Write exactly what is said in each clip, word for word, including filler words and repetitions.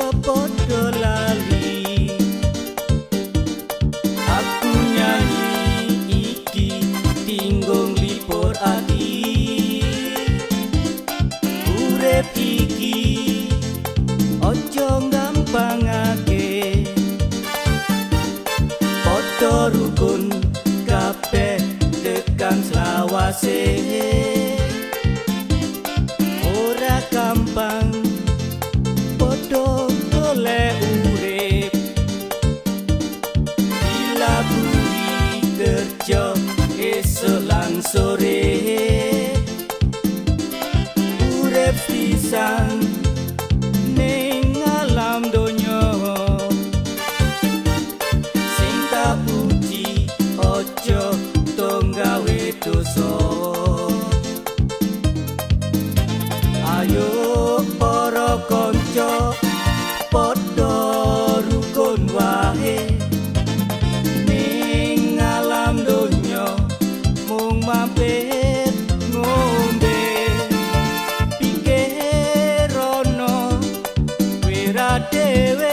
podo lali. Aku nyanyi iki tinggung lipur ati. Urip iki ojo gampangake, podo rukun kabeh tekan selawase. Ora gampang podo golek urip, dilaburi kerja esuk lan sore. Urip pisan ning alam donya, sing tak puji ojo tong gawe dosa. Ayo para kanca padha rukun wae, ning alam donya mung mampir ngombe. Pikir ono wira dhewe,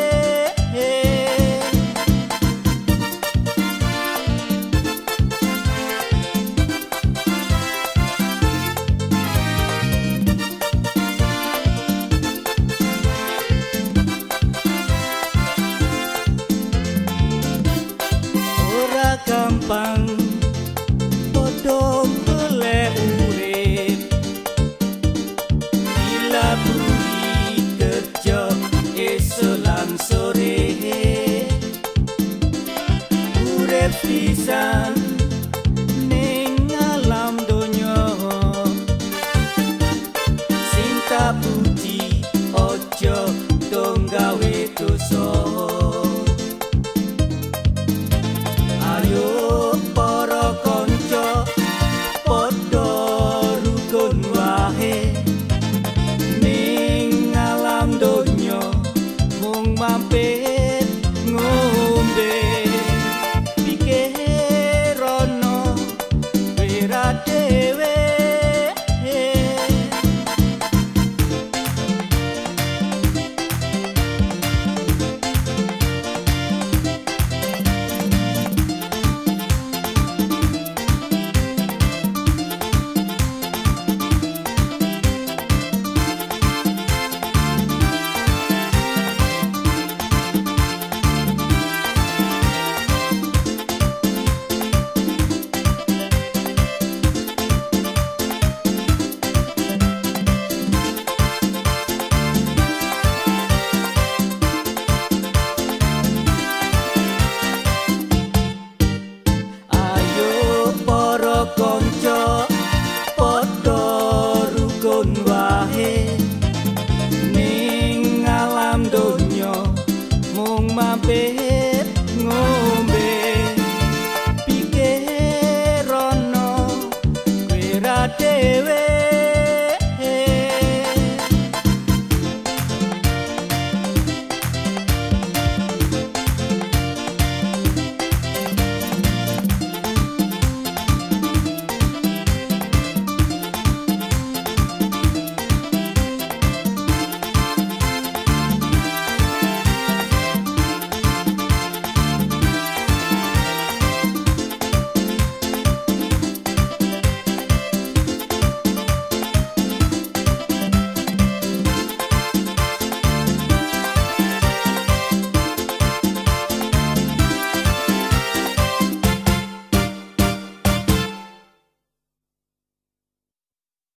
gampang podo golek urip, dilaburi kerja esuk lan sore. Urip pisan ning alam donya, sing tak puji ojo dong gawe dosa. Ayo para kanca padha rukun wae, ning alam donya mung mampir ngombe. Pikir ono wira dhewe, kanca padha rukun wae, ning alam donya mung mampir ngombe. Pikir ono wira dhewe,